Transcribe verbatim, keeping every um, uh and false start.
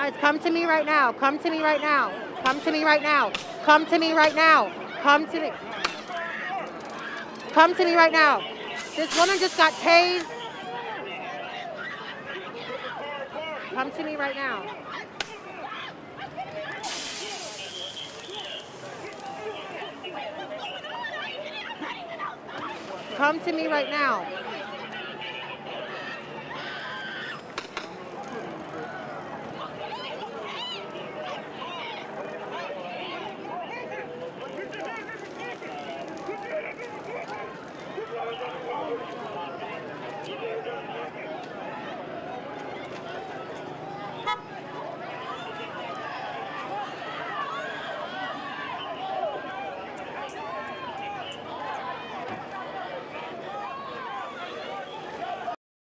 Guys, come to me right now. Come to me right now. Come to me right now. Come to me right now. Come to me. Come to me right now. This woman just got tased. Come to me right now. Come to me right now.